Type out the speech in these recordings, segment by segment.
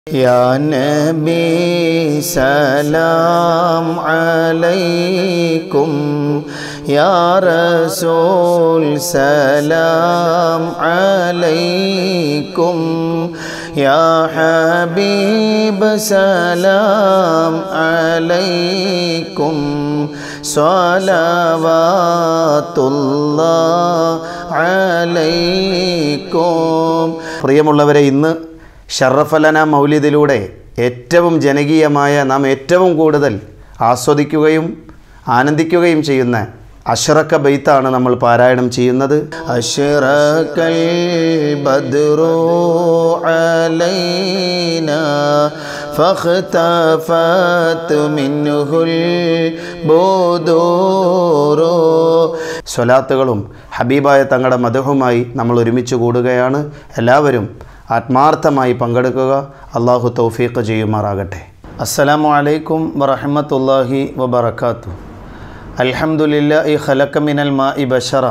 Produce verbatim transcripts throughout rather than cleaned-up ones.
या नबी सलाम अलैकुम, या रसूल सलाम अलैकुम, या हबीब सलाम अलैकुम, സ്വലവാത്തുല്ലാഹ് അലൈക്കും. പ്രിയമുള്ളവരെ, ഇന്ന് ഷറഫലന മൗലിദിലൂടെ ഏറ്റവും ജനകീയമായ നാം ഏറ്റവും കൂടുതൽ ആസ്വദിക്കുകയും ആനന്ദിക്കുകയും ചെയ്യുന്ന അഷ്റഖ ബൈത്താണ് നമ്മൾ പാരായണം ചെയ്യുന്നത്. അഷ്റഖൽ ബദ്റു അലൈനാ ഫഖ്തഫത് മിൻഹുൽ ബുദൂറു. സ്വലാത്തുകളും ഹബീബായ തങ്ങളുടെ മദ്ഹുമായി നമ്മൾ ഒരുമിച്ച് കൂടുകയാണ്. എല്ലാവരും ആത്മാർത്ഥമായി പങ്കെടുക്കുക. അള്ളാഹു തൗഫീഖ് ചെയ്യുമാറാകട്ടെ. അസ്സലാമു അലൈക്കും വറഹ്മത്തുള്ളാഹി വബറകാതുഹു. അൽഹംദുലില്ലാഹി ഖലഖ മിനൽ മാഇ ബശറ.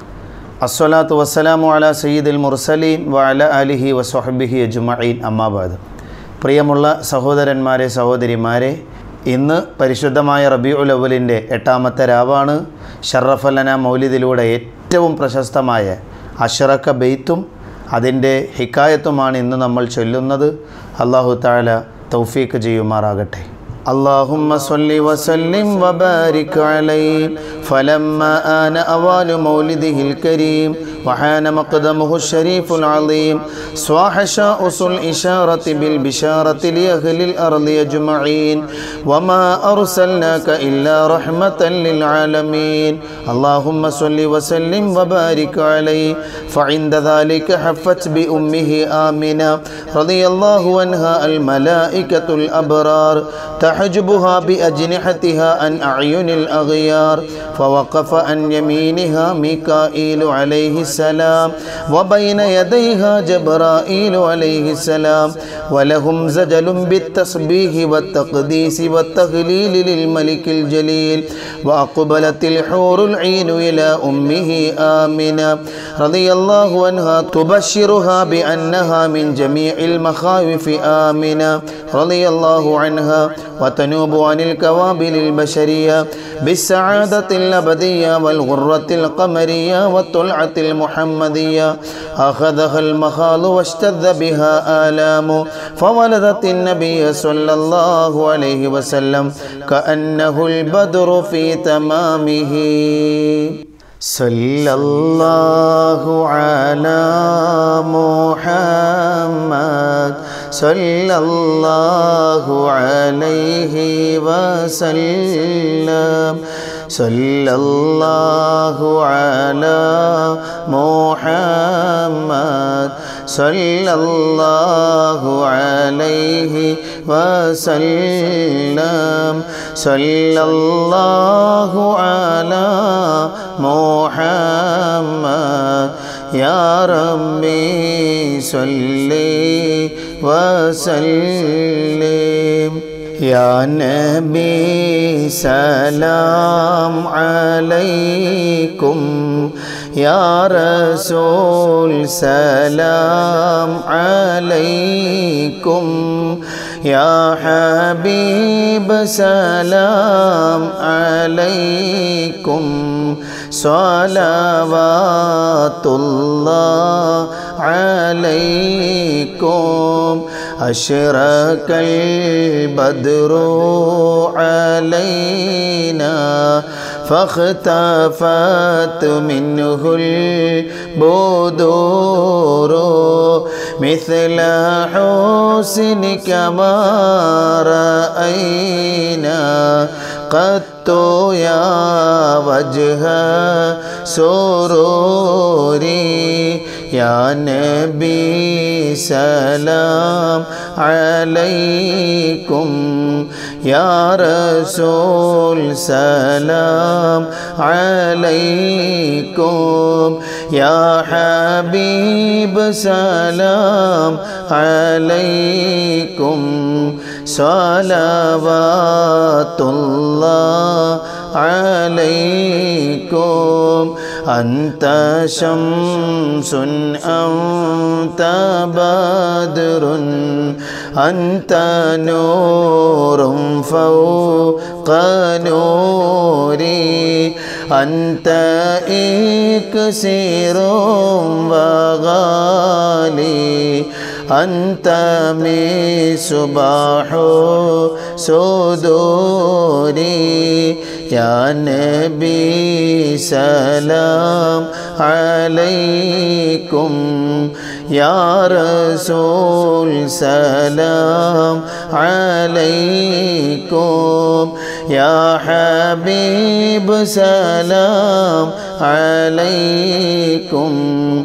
അസ്സലാത്തു വസ്സലാമു അലാ സയ്യിദിൽ മുർസലീൻ വഅലാ ആലിഹി വസ്വഹ്ബിഹി അജ്മഈൻ. അമ്മാ ബഅദ്. പ്രിയമുള്ള സഹോദരന്മാരെ, സഹോദരിമാരെ, ഇന്ന് പരിശുദ്ധമായ റബീഉൽ അവ്വലിൻ്റെ എട്ടാമത്തെ രാവാണ്. ഷറഫലന മൗലിദിലൂടെ ഏറ്റവും പ്രശസ്തമായ അഷ്റഖ ബൈത്തും അതിൻ്റെ ഹിക്കായത്തുമാണ് ഇന്ന് നമ്മൾ ചൊല്ലുന്നത്. അല്ലാഹു തആല തൗഫീഖ് ചെയ്യുമാറാകട്ടെ. اللهم صل وسلم وبارك عليه فلما آن أوان مولده الكريم وحان مقدمه الشريف العظيم صاح شاؤس الإشارة بالبشارة لأهل الأرض أجمعين وما أرسلناك إلا رحمة للعالمين. اللهم صل وسلم وبارك عليه فعند ذلك حفت بأمه آمنة رضي الله عنها الملائكة الأبرار تحجبها بأجنحتها عن أعين الأغيار فوقف عن يمينها ميكائيل عليه السلام وبين يديها جبرائيل عليه السلام ولهم زجل بالتسبيح والتقديس والتهليل للملك الجليل. وأقبلت الحور العين إلى أمه آمنة رضي الله عنها تبشرها بأنها من جميع المخاوف آمنة رضي الله عنها وتنوب عن الكوابل البشرية بالسعادة الأبدية والغرة القمرية والطلعة المحمدية. أخذها المخاض واشتد بها آلام فولدت النبي صلى الله عليه وسلم كأنه البدر في تمامه. صلى الله على محمد صلى الله عليه وسلم صلى الله على محمد صلى الله عليه وسلم صلى الله على محمد يا ربي صلي وسلم. يا نبي سلام عليكم، يا رسول سلام عليكم، يا حبيب سلام عليكم، صلوات الله عليكم. أشرق البدر علينا فاختفت منه البدور مثل حسنك ما رأينا قط يا وجه سروري. يا نبي سلام عليكم، يا رسول سلام عليكم، يا حبيب سلام عليكم. صلوات الله عليكم أنت شمس أنت بدر أنت نور فوق نوري أنت إكسير وغالي أنت مصباح صدوري يا نبي سلام عليكم يا رسول سلام عليكم يا حبيب سلام عليكم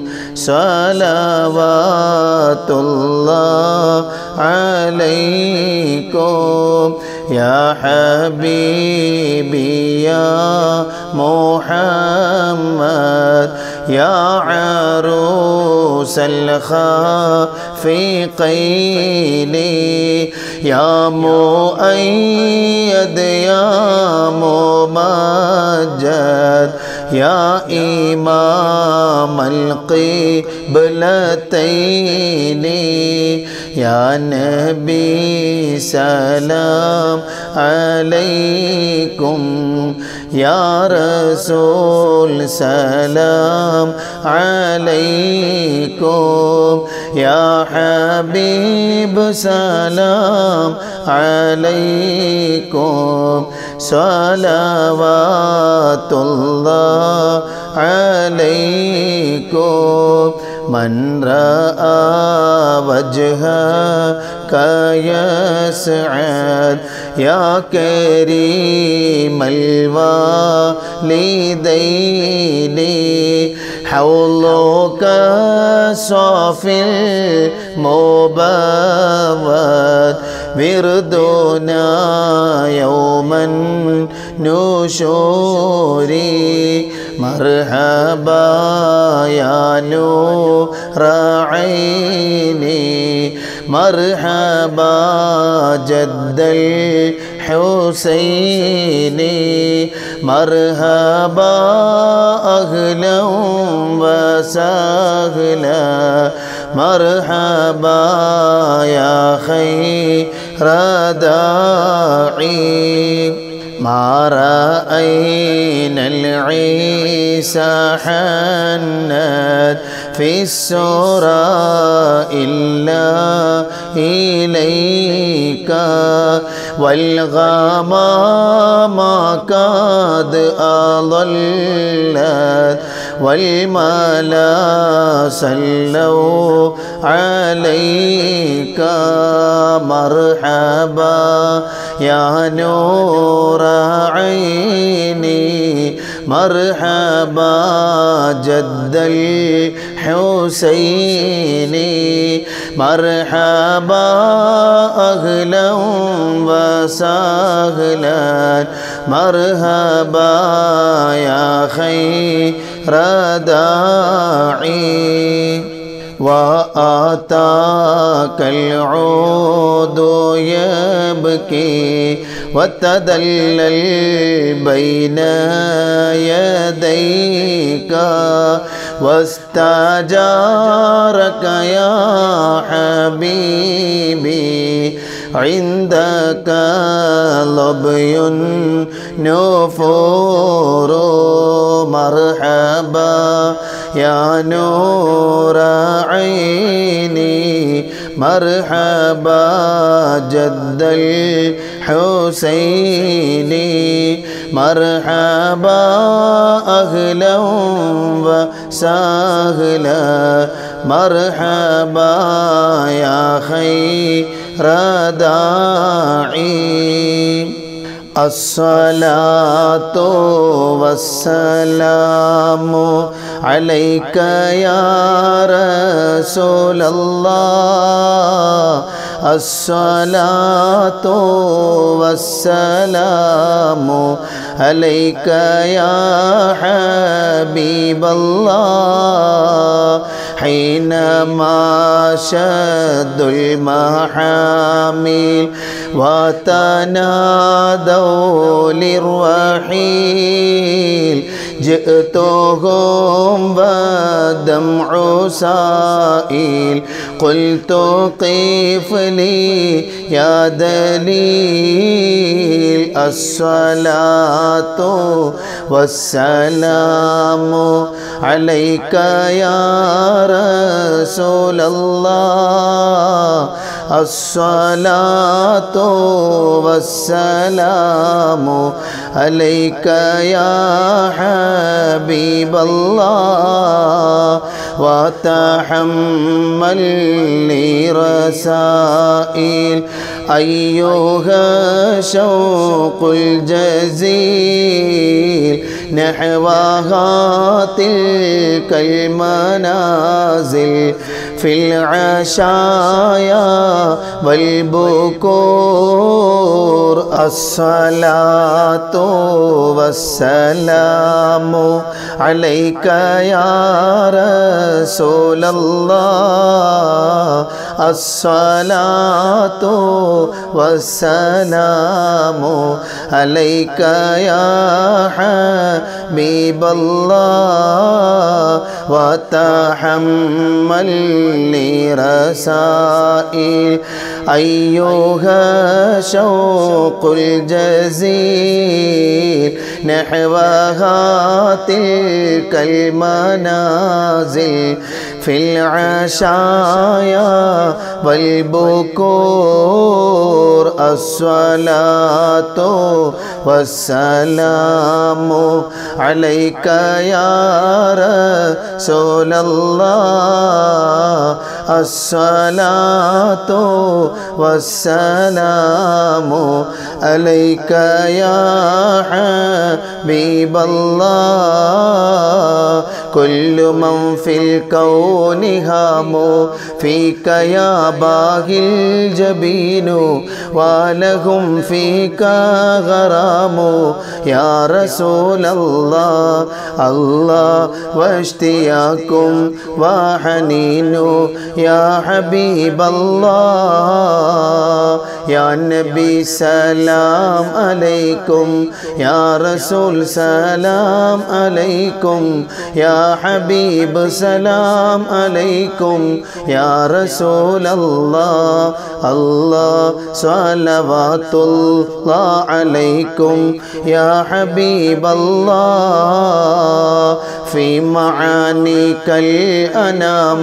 صلوات الله عليكم يا حبيبي يا محمد يا عروس الخافقين يا مؤيد يا ممجد يا إمام القبلتين يا نبي سلام عليكم يا رسول سلام عليكم يا حبيب سلام عليكم صلوات الله عليكم من رأى وجهك يسعد يا كريم الوالدين حولك صافي المبود وردنا يوما نشوري مرحبا يا نور عيني مرحبا جد الحسين مرحبا أهلا وسهلا مرحبا يا خير داعي ما رأينا العيسى حنت في السورة إلا إليك والغمام قد أضلت والملا صلوا عليك مرحبا يا نور عيني مرحبا جد الحسين مرحبا أهلا وسهلا مرحبا يا خير داعي وآتاك العود يبكي وتدلل بين يديك واستجارك يا حبيبي عندك لبي نفور مرحبا يا نور عيني مرحبا جد الحسين مرحبا أهلا وسهلا مرحبا يا خير داعي الصلاة والسلام عليك يا رسول الله الصلاة والسلام عليك يا حبيب الله حينما شد المحامل وتنادوا للرحيل جئتهم والدمع سائل قلت قف لي يا دليل الصلاة والسلام عليك يا رسول الله الصلاة والسلام عليك يا حبيب الله وتحمل لي رسائل أيها شوق الجزيل نحوها تلك المنازل في العشايا والبكور الصلاة والسلام عليك يا رسول الله الصلاة والسلام عليك يا حبيب الله وتحمل لي رسائل أيها شوق الجزيل نحوها تلك المنازل في العشايا والبكور الصلاة والسلام عليك يا رسول الله الصلاة والسلام عليك يا حبيب الله كل من في الكون هام فيك يا باغي الجبين ولهم فيك غرام يا رسول الله الله واشتياق وحنين يا حبيب الله يا نبي سلام عليكم يا رسول سلام عليكم يا حبيب سلام عليكم يا رسول الله الله صلوات الله عليكم يا حبيب الله في معانيك الأنام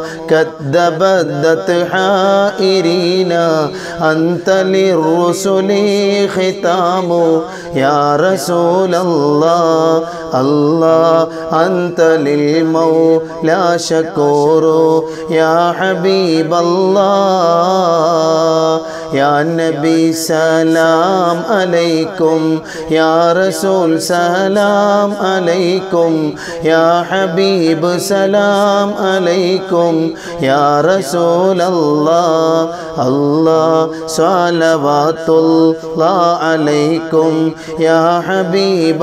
كذبت حائرين أنت للرسل ختام يا رسول الله الله أنت للمولى شكور يا حبيب الله يا نبي سلام عليكم يا رسول سلام عليكم يا حبيب سلام عليكم يا رسول الله الله صلوات الله عليكم يا حبيب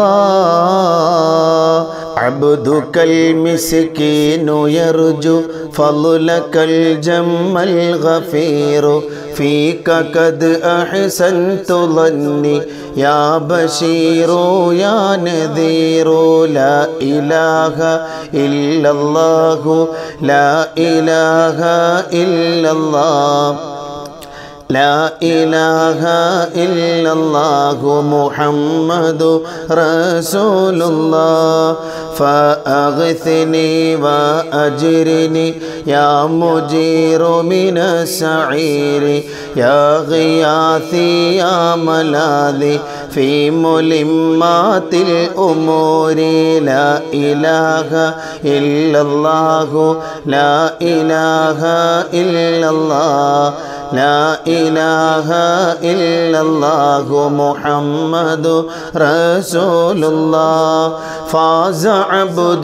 الله عبدك المسكين يرجو فضلك الجم الغفير فيك قد أحسنت ظني يا بشير يا نذير لا إله إلا الله لا إله إلا الله لا إله إلا الله محمد رسول الله فأغثني وأجرني يا مجير من السعير يا غياثي يا ملاذي في ملمات الأمور لا إله إلا الله لا إله إلا الله لا إله إلا الله محمد رسول الله فاز عبد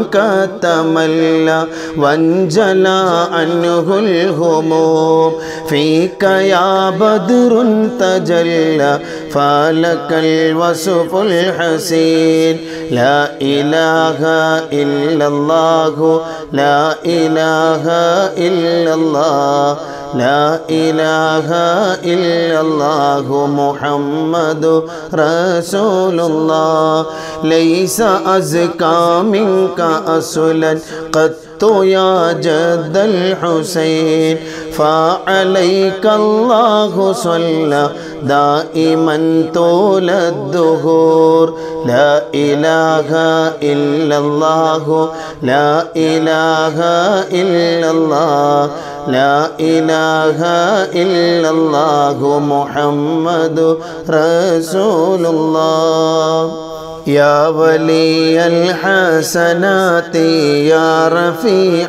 كتملى وانجلى عنه الهموم فيك يا بدر تجلى فلك الوصف الحسين لا إله إلا الله لا إله إلا الله لا إله إلا الله محمد رسول الله ليس أزكى منك أصلا قد يا جد الحسين فعليك الله صلى دائما طول الدهور لا إله إلا الله لا إله إلا الله لا إله إلا الله محمد رسول الله يا ولي الحسنات يا رفيع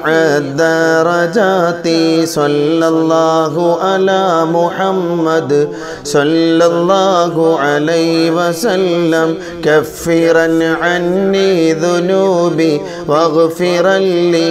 الدرجات صلى الله على محمد صلى الله عليه وسلم كفرا عني ذنوبي واغفرا لي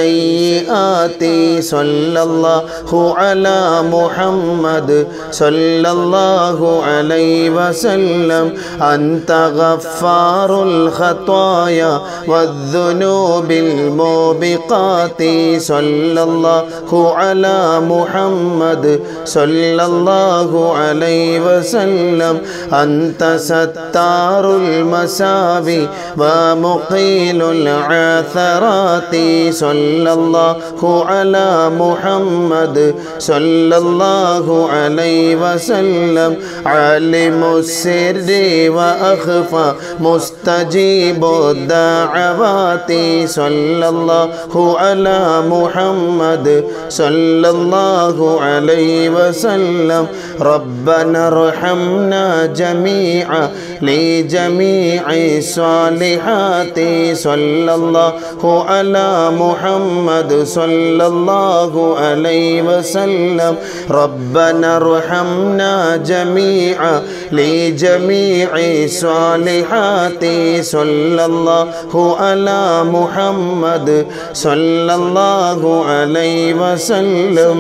سيئاتي صلى الله على محمد صلى الله عليه وسلم أنت غفار الخطايا والذنوب الموبقات صلى الله على محمد صلى الله عليه وسلم أنت ستار المساوي ومقيل العثرات صلى الله على محمد صلى الله عليه وسلم عالم السر وأخفى مستجيب الدعوات صلى الله على محمد صلى الله عليه وسلم ربنا ارحمنا جميعا لجميع الصالحات صلى الله على محمد صلى الله عليه وسلم ربنا ارحمنا جميعا لجميع الصالحات صلى الله على محمد صلى الله عليه وسلم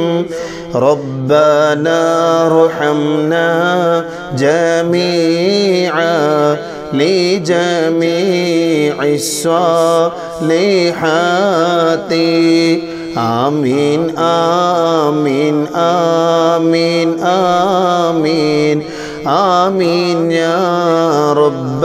ربنا ارحمنا جميعا لجميع الصالحات آمين آمين آمين آمين آمين يا رب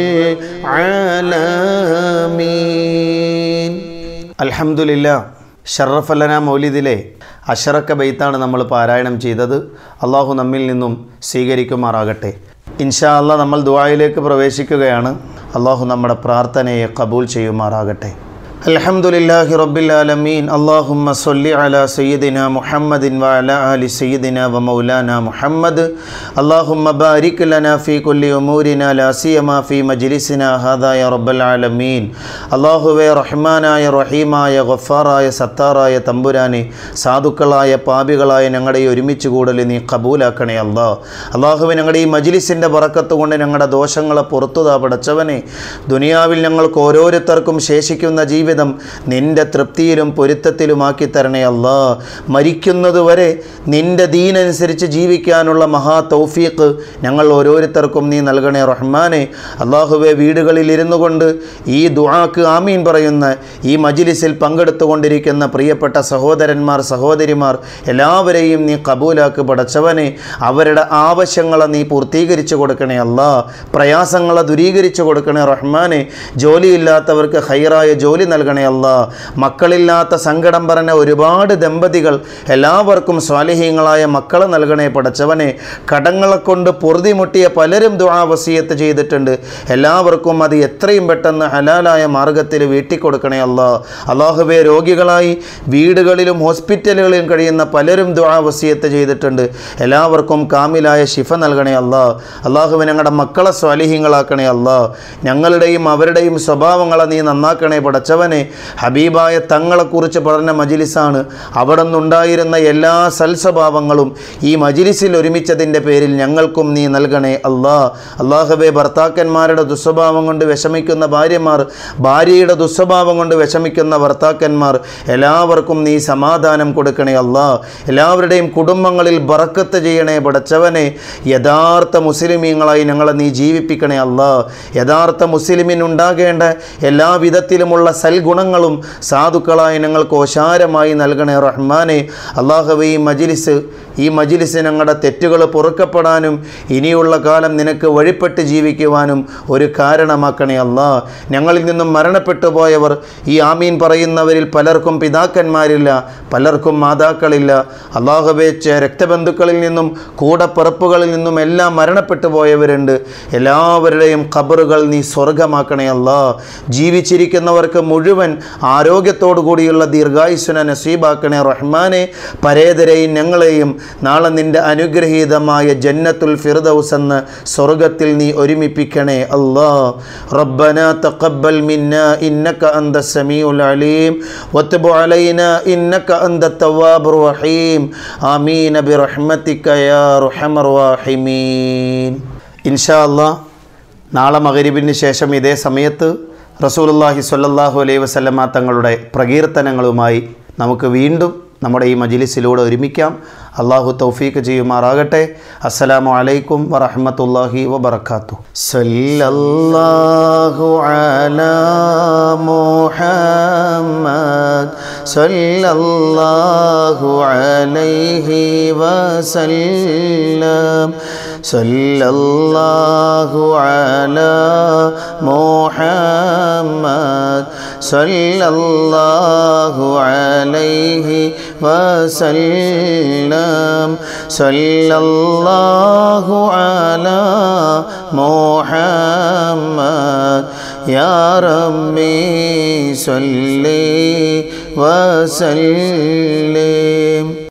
العالمين الحمد لله ഷറഫ ലനാ മൗലിദിലെ അഷറക്ക ബൈത്താണ് നമ്മൾ പാരായണം ചെയ്തത്. അള്ളാഹു നമ്മിൽ നിന്നും സ്വീകരിക്കുമാറാകട്ടെ. ഇൻഷാ അല്ലാഹ് നമ്മൾ ദുആയിലേക്ക് പ്രവേശിക്കുകയാണ്. അള്ളാഹു നമ്മുടെ പ്രാർത്ഥനയെ കബൂൽ ചെയ്യുമാറാകട്ടെ. അൽഹംദുലില്ലാഹി റബ്ബിൽ ആലമീൻ. അല്ലാഹുമ്മ സ്വല്ലി അലാ സയ്യിദിനാ മുഹമ്മദിൻ വഅലാ ആലി സയ്യിദിനാ വമൗലാനാ മുഹമ്മദ്. അല്ലാഹുമ്മ ബാരിക് ലനാ ഫീ കുല്ലി ഉമൂരിനാ ലാ സിയമാ ഫീ മജ്ലിസിനാ ഹാദാ യാ റബ്ബൽ ആലമീൻ. അല്ലാഹുവേ റഹ്മാനായ റഹീമായ ഗഫാറായ സത്താറായ തമ്പുരാനെ, സാധുക്കളായ പാപികളായ ഞങ്ങളുടെ ഈ ഒരുമിച്ച് കൂടൽ നീ കബൂലാക്കണേ അല്ലാഹ്. അല്ലാഹുവേ ഞങ്ങളുടെ ഈ മജ്ലിസിൻ്റെ ബറക്കത്ത് കൊണ്ട് ഞങ്ങളുടെ ദോഷങ്ങളെ പുറത്തുതാ പടച്ചവനെ. ദുനിയാവിൽ ഞങ്ങൾക്ക് ഓരോരുത്തർക്കും ശേഷിക്കുന്ന ജീവിതം നിൻ്റെ തൃപ്തിയിലും പൊരുത്തത്തിലുമാക്കി തരണേ അല്ലാ. മരിക്കുന്നതുവരെ നിൻ്റെ ദീനനുസരിച്ച് ജീവിക്കാനുള്ള മഹാ തൗഫീഖ് ഞങ്ങൾ ഓരോരുത്തർക്കും നീ നൽകണേ റഹ്മാനെ. അല്ലാഹുവേ, വീടുകളിൽ ഇരുന്നു കൊണ്ട് ഈ ദുആക്ക് ആമീൻ പറയുന്ന ഈ മജ്ലിസിൽ പങ്കെടുത്തുകൊണ്ടിരിക്കുന്ന പ്രിയപ്പെട്ട സഹോദരന്മാർ സഹോദരിമാർ എല്ലാവരെയും നീ കബൂലാക്ക് പടച്ചവനെ. അവരുടെ ആവശ്യങ്ങളെ നീ പൂർത്തീകരിച്ചു കൊടുക്കണേ അല്ലാ. പ്രയാസങ്ങളെ ദൂരീകരിച്ചു കൊടുക്കണേ റഹ്മാനെ. ജോലിയില്ലാത്തവർക്ക് ഹൈറായ ജോലി നൽകണേ അല്ലാ. മക്കളില്ലാത്ത സങ്കടം പറഞ്ഞ ഒരുപാട് ദമ്പതികൾ എല്ലാവർക്കും സ്വാലിഹീങ്ങളായ മക്കളെ നൽകണേ പടച്ചവനെ. കടങ്ങളെ കൊണ്ട് പൊറുതിമുട്ടിയ പലരും ദുആ വസിയത്ത് ചെയ്തിട്ടുണ്ട്. എല്ലാവർക്കും അത് എത്രയും പെട്ടെന്ന് ഹലാലായ മാർഗത്തിൽ വീട്ടിക്കൊടുക്കണേ അല്ലാ. അല്ലാഹുവേ, രോഗികളായി വീടുകളിലും ഹോസ്പിറ്റലുകളിലും കഴിയുന്ന പലരും ദുആ വസിയത്ത് ചെയ്തിട്ടുണ്ട്. എല്ലാവർക്കും കാമിലായ ശിഫ നൽകണേ അല്ലാ. അല്ലാഹുവേ, ഞങ്ങളുടെ മക്കളെ സ്വാലിഹീങ്ങളാക്കണേ അല്ലാ. ഞങ്ങളുടെയും അവരുടെയും സ്വഭാവങ്ങളെ നീ നന്നാക്കണേ പടച്ചവനെ. പടച്ചവനെ ഹബീബായ തങ്ങളെക്കുറിച്ച് പറഞ്ഞ മജ്ലിസാണ്. അവിടെ നിന്നുണ്ടായിരുന്ന എല്ലാ സൽസ്വഭാവങ്ങളും ഈ മജ്ലിസിൽ ഒരുമിച്ചതിൻ്റെ പേരിൽ ഞങ്ങൾക്കും നീ നൽകണേ അല്ലാ. അല്ലാഹുവേ, ഭർത്താക്കന്മാരുടെ ദുസ്വഭാവം കൊണ്ട് വിഷമിക്കുന്ന ഭാര്യമാർ, ഭാര്യയുടെ ദുസ്വഭാവം കൊണ്ട് വിഷമിക്കുന്ന ഭർത്താക്കന്മാർ, എല്ലാവർക്കും നീ സമാധാനം കൊടുക്കണേ അല്ലാ. എല്ലാവരുടെയും കുടുംബങ്ങളിൽ ബറക്കത്ത് ചെയ്യണേ പടച്ചവനെ. യഥാർത്ഥ മുസ്ലിമീങ്ങളായി ഞങ്ങളെ നീ ജീവിപ്പിക്കണേ അല്ലാ. യഥാർത്ഥ മുസ്ലിമിനുണ്ടാകേണ്ട എല്ലാ വിധത്തിലുമുള്ള സൽഗുണങ്ങളും സാധുക്കളായി ഞങ്ങൾക്ക് ഓശാരമായി നൽകണേ റഹ്മാനെ. അല്ലാഹുവേ, ഈ മജ്ലിസ് ഈ മജ്ലിസ് ഞങ്ങളുടെ തെറ്റുകൾ പൊറുക്കപ്പെടാനും ഇനിയുള്ള കാലം നിനക്ക് വഴിപ്പെട്ട് ജീവിക്കുവാനും ഒരു കാരണമാക്കണേ അല്ലാ. ഞങ്ങളിൽ നിന്നും മരണപ്പെട്ടു പോയവർ, ഈ ആമീൻ പറയുന്നവരിൽ പലർക്കും പിതാക്കന്മാരില്ല, പലർക്കും മാതാക്കളില്ല. അല്ലാഹുവേ, രക്തബന്ധുക്കളിൽ നിന്നും കൂടപ്പിറപ്പുകളിൽ നിന്നും എല്ലാം മരണപ്പെട്ടു പോയവരുണ്ട്. എല്ലാവരുടെയും ഖബറുകൾ നീ സ്വർഗമാക്കണേ അല്ലാ. ജീവിച്ചിരിക്കുന്നവർക്ക് മുഴുവൻ ആരോഗ്യത്തോടു കൂടിയുള്ള ദീർഘായുസ്സന നസീബാക്കണേ റഹ്മാനെ. പരേതരെയും ഞങ്ങളെയും നാളെ നിൻ്റെ അനുഗ്രഹീതമായ ജന്നത്തുൽ ഫിർദൗസ് എന്ന സ്വർഗത്തിൽ നീ ഒരുമിപ്പിക്കണേ അല്ലാ. റബ്ബനാ തഖബ്ബൽ മിന്നാ ഇന്നക അൻതസ് സമീഉൽ അലീം വതുബ് അലൈനാ ഇന്നക അൻതത് തവ്വാബുർ റഹീം. ആമീൻ ബിറഹ്മതിക യാ അർഹമർ റഹീമീൻ. ഇൻഷാ അല്ലാഹ് നാളെ മഗ്രിബിന് ശേഷം ഇതേ സമയത്ത് റസൂലുള്ളാഹി സ്വല്ലല്ലാഹു അലൈഹി വസല്ലമ തങ്ങളുടെ പ്രകീർത്തനങ്ങളുമായി നമുക്ക് വീണ്ടും നമ്മുടെ ഈ മജ്ലിസിലൂടെ ഒരുമിക്കാം. അല്ലാഹു തൗഫീഖ് ചെയ്യുമാറാകട്ടെ. അസ്സലാമു അലൈക്കും വറഹ്മത്തുള്ളാഹി വബറകാതുഹു. സല്ലല്ലാഹു അലാ മുഹമ്മദ് സല്ലല്ലാഹു അലൈഹി വസല്ലം. സല്ലല്ലാഹു അലാ മുഹമ്മദ് സല്ലല്ലാഹു അലൈഹി വസല്ലം. സല്ലല്ലാഹു അലാ മുഹമ്മദ് യാ റബ്ബി സല്ലി വസല്ലിം.